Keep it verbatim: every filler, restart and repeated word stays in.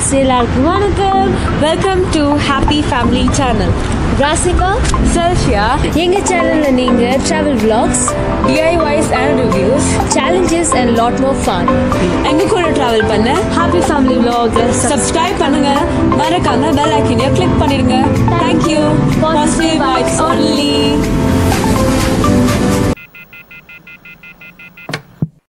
எல்லாருக்கும் வணக்கம். Welcome to happy family channel. Rasika, Selfiya. எங்கள் சேனலில் நீங்கள் travel vlogs, D I Ys and reviews, challenges and lot more fun. எங்கள் கூட ட்ராவல் பண்ண ஹாப்பி ஃபேமிலி vlog சப்ஸ்கிரைப் பண்ணுங்க. மறக்காம பெல் ஐக்கனையும் கிளிக் பண்ணிடுங்க. தேங்க்யூ. Positive vibes only.